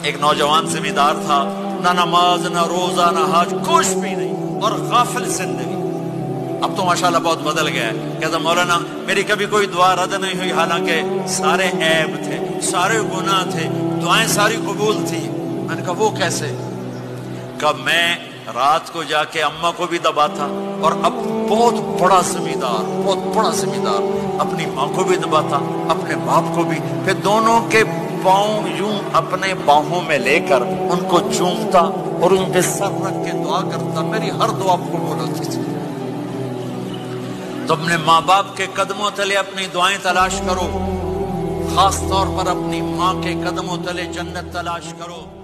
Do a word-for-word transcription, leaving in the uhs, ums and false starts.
एक नौजवान जिम्मेदार था, ना नमाज ना रोजा ना हज, कुछ भी नहीं, और गाफिल जिंदगी। अब तो माशाल्लाह बहुत बदल गया है। कहता मौलाना मेरी कभी कोई दुआ रद्द नहीं हुई, हालांकि सारे ऐब थे, सारे गुनाह थे, दुआएं सारी कबूल थी। मैंने कहा वो कैसे? कब मैं रात को जाके अम्मा को भी दबाता, और अब बहुत बड़ा जिम्मेदार, बहुत बड़ा जिम्मेदार अपनी माँ को भी दबाता, अपने बाप को भी, फिर दोनों के पाँव यूं अपने बाहों में लेकर उनको चूमता और उनके सर रख के दुआ करता। मेरी हर दुआ कबूल होती थी। तो अपने माँ बाप के कदमों तले अपनी दुआएं तलाश करो, खास तौर पर अपनी माँ के कदमों तले जन्नत तलाश करो।